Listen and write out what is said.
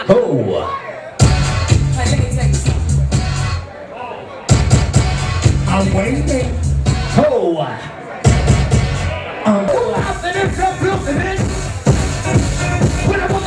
Oh. Hey, let me tell you something. I'm waiting. Oh. I'm Who out there that's looking? When I